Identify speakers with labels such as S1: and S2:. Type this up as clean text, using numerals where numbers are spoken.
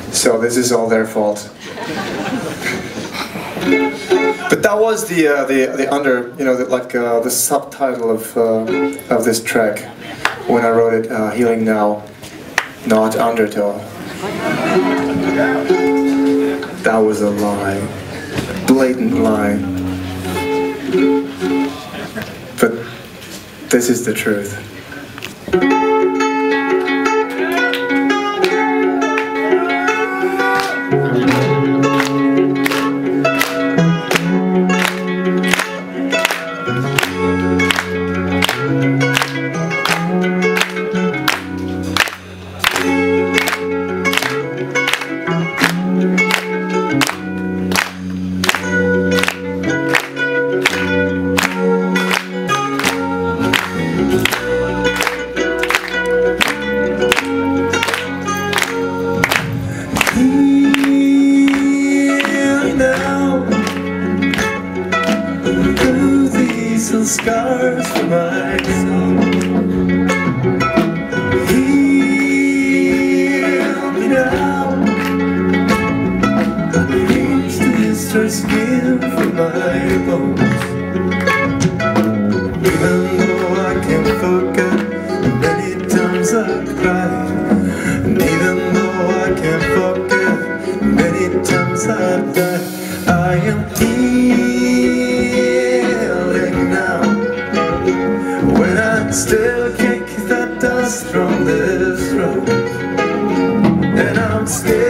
S1: So this is all their fault. But that was the subtitle of this track when I wrote it, Healing Now, not Undertow. That was a lie, blatant lie. But this is the truth.
S2: Scars for my soul. Heal me now. Reach to destroy skin from my bones. Even though I can't forget many times I've cried, and even though I can't forget many times I've died, I am healing now. When I still can't keep that dust from this road, and I'm still